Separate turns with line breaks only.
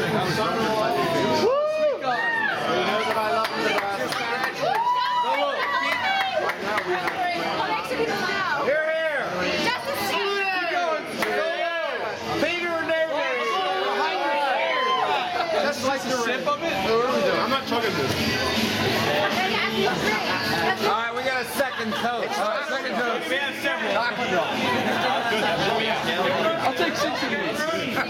Sip of it?
I'm not chugging this.
Alright, we got a second toast. Alright, second toast.
We have several.
I'll take 6 of these.